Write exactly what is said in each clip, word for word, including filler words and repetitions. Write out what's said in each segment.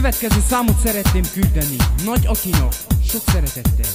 következő számot szeretném küldeni Nagy Akinak, sok szeretettel.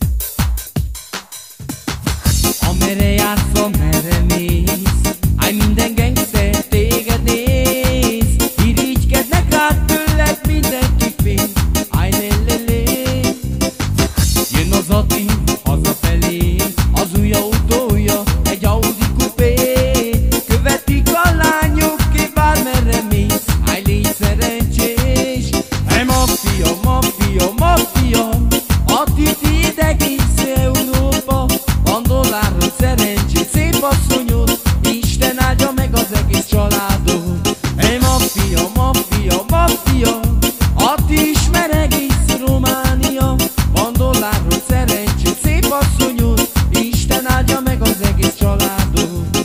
Amerre jársz, amerre mész, állj, minden gangster téged néz. Irigykednek rád, tőled mindenki fél, állj, lelelé. Jön az Ati hazafelé, az új autója egy Audi kupé. Követik a lányok ki bármerre mész, állj, légy szerencsés. Hey, maffia, maffia, maffia, Ati tiéd egész Európa. Van dollárod, szerencsét, szép asszonyod, Isten áldja meg az egész családod. Hey, maffia, maffia, maffia, Ati ismer egész Románia. Van dollárod, szerencsét, szép asszonyod, Isten áldja meg az egész családod.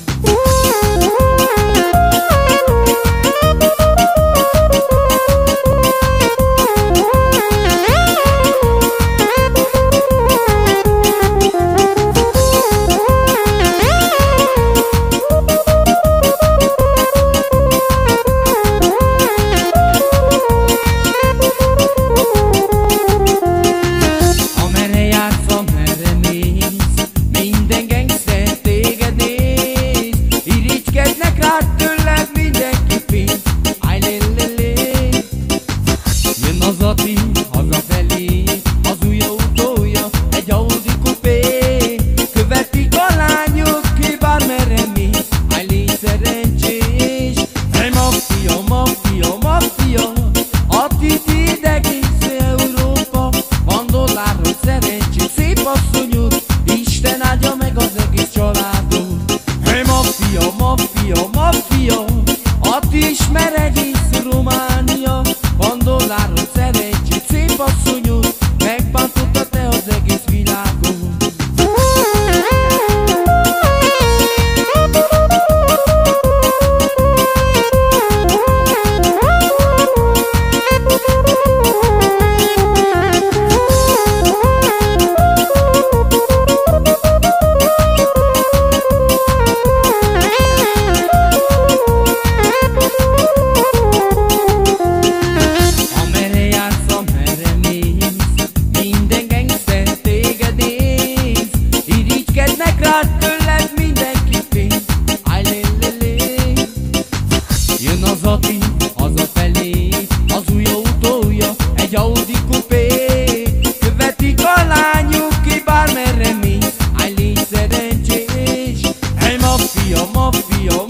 Az Ati hazafelé, az új autója egy Audi kupé. Követik a lányok ki bármerre mész, állj, légy szerencsés. Hey, maffia, maffia, maffia, Ati tiéd egész Európa. Van dollárod, szerencsét, szép asszonyod, Isten áldja meg az egész családod. Hey, maffia, maffia, maffia, Ati ismer egész Románia. Van dollárod, szerencsét, szép asszonyod, megbántotta te az egész világon. Tőled mindenki fél, állj, lelelé. Jön az Ati hazafelé, az új autója egy Audi kupé. Követik a lányok ki bármerre mész, állj, légy szerencsés. Hey, maffia, maffia,